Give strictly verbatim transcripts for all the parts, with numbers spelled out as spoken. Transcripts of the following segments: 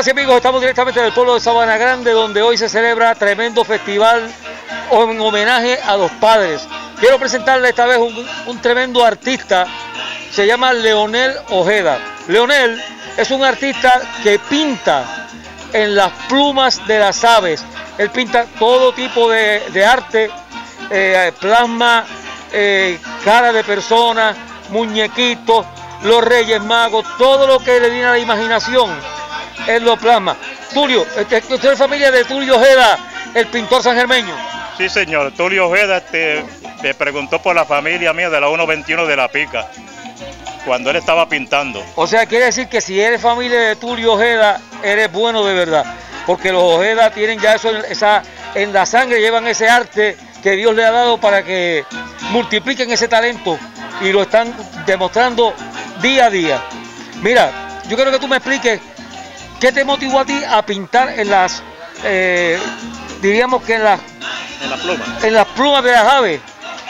Amigas y amigos, estamos directamente del pueblo de Sabana Grande, donde hoy se celebra tremendo festival en homenaje a los padres. Quiero presentarle esta vez un, un tremendo artista, se llama Leonel Ojeda. Leonel es un artista que pinta en las plumas de las aves. Él pinta todo tipo de, de arte, eh, plasma eh, cara de personas, muñequitos, los Reyes Magos, todo lo que le viene a la imaginación, él lo plasma. Tulio, usted es familia de Tulio Ojeda, el pintor sangermeño. Sí, señor. Tulio Ojeda este, me preguntó por la familia mía de la ciento veintiuno de La Pica, cuando él estaba pintando. O sea, quiere decir que si eres familia de Tulio Ojeda, eres bueno de verdad. Porque los Ojeda tienen ya eso, esa, en la sangre llevan ese arte que Dios le ha dado para que multipliquen ese talento y lo están demostrando día a día. Mira, yo quiero que tú me expliques qué te motivó a ti a pintar en las, eh, diríamos que en las, en las plumas. En las plumas de las aves.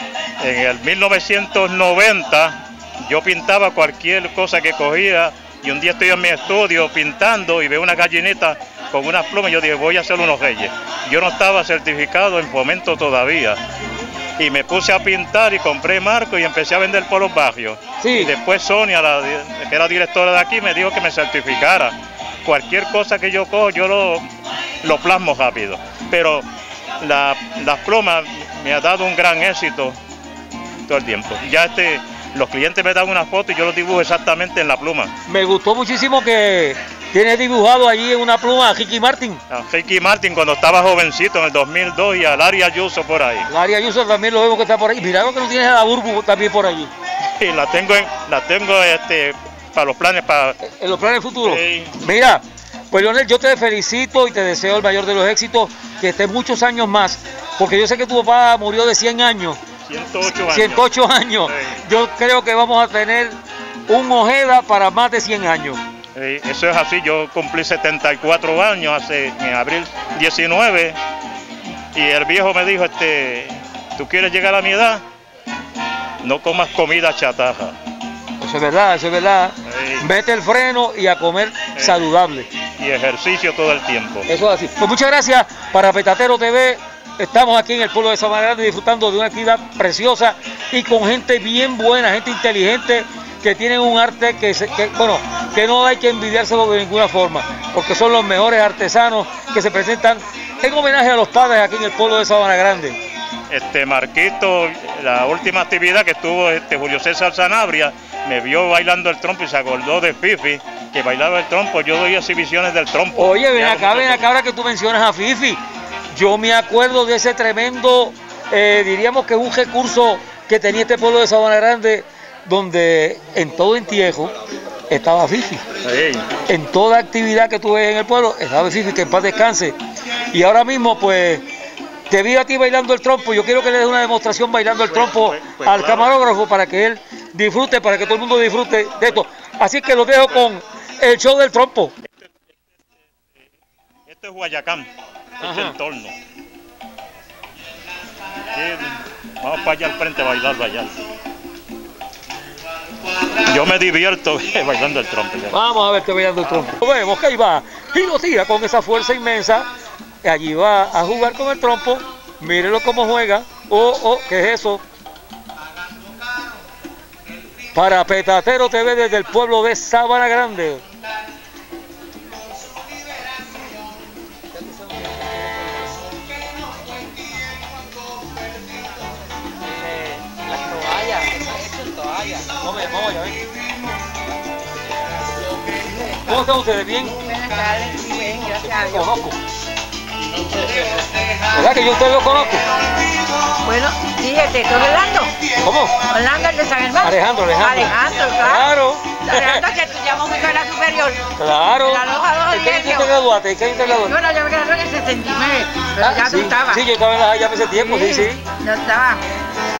En el mil novecientos noventa yo pintaba cualquier cosa que cogía y un día estoy en mi estudio pintando y veo una gallinita con unas plumas y yo dije, voy a hacer unos reyes. Yo no estaba certificado en Fomento todavía. Y me puse a pintar y compré marcos y empecé a vender por los barrios. Sí. Y después Sonia, la, que era directora de aquí, me dijo que me certificara. Cualquier cosa que yo cojo, yo lo, lo plasmo rápido. Pero la, las plumas me ha dado un gran éxito todo el tiempo. Ya este, los clientes me dan una foto y yo los dibujo exactamente en la pluma. Me gustó muchísimo que tienes dibujado allí en una pluma a Ricky Martin. A Ricky Martin cuando estaba jovencito en el dos mil dos y a Larry Ayuso por ahí. Larry Ayuso también lo vemos que está por ahí. Mira que no tienes a la Burbu también por allí. Sí, la tengo, en, la tengo este, para los planes. Para... En los planes futuros. Sí. Mira, pues Leonel, yo te felicito y te deseo el mayor de los éxitos, que estés muchos años más, porque yo sé que tu papá murió de cien años. ciento ocho años. ciento ocho años. Sí. Yo creo que vamos a tener un Ojeda para más de cien años. Sí, eso es así, yo cumplí setenta y cuatro años hace, en abril diecinueve, y el viejo me dijo, este, ¿tú quieres llegar a mi edad? No comas comida chatarra. Eso es verdad, eso es verdad. Sí. Mete el freno y a comer sí. saludable. Y ejercicio todo el tiempo. Eso es así. Pues muchas gracias para Petatero T V. Estamos aquí en el pueblo de Sabana Grande disfrutando de una actividad preciosa y con gente bien buena, gente inteligente, que tienen un arte que, se, que, bueno, que no hay que envidiárselo de ninguna forma, porque son los mejores artesanos que se presentan en homenaje a los padres aquí en el pueblo de Sabana Grande. Este Marquito, la última actividad que estuvo este Julio César Sanabria, me vio bailando el trompo y se acordó de Fifi, que bailaba el trompo. Yo doy exhibiciones del trompo. Oye, ven acá, ven acá, ahora que tú mencionas a Fifi, yo me acuerdo de ese tremendo, eh, diríamos que un recurso que tenía este pueblo de Sabana Grande, donde en todo entierro estaba Fifi. Sí. En toda actividad que tuve en el pueblo estaba Fifi, que en paz descanse. Y ahora mismo pues te vi a ti bailando el trompo. Yo quiero que le des una demostración bailando el trompo pues, pues, pues, al claro. camarógrafo, para que él disfrute, para que todo el mundo disfrute de esto. Así que lo dejo con el show del trompo. Este, este, este es Guayacán, este es el entorno. Vamos para allá al frente a bailar, bailar. Yo me divierto bailando el trompo. Vamos a verte bailando el trompo. Vemos que ahí va y lo tira con esa fuerza inmensa. Allí va a jugar con el trompo. Mírenlo cómo juega. Oh, oh, ¿qué es eso? Para Petatero T V desde el pueblo de Sabana Grande. Vamos allá, ven. ¿Cómo están ustedes? ¿Bien? Buenas tardes, sí, bien, gracias a Dios. Conozco. ¿Verdad que yo ustedes lo conozco? Bueno, sí, te estoy hablando. ¿Cómo? Orlando, el de San Germán. Alejandro, Alejandro. Alejandro, claro. Alejandro, que estudiamos en escuela superior. Claro. ¿En qué año te graduaste? ¿En qué año te graduaste? Bueno, yo me gradué en el sesenta y nueve, pero ah, ya sí, tú estabas. Sí, yo estaba en la ya hace tiempo, sí, sí. sí. Yo estaba.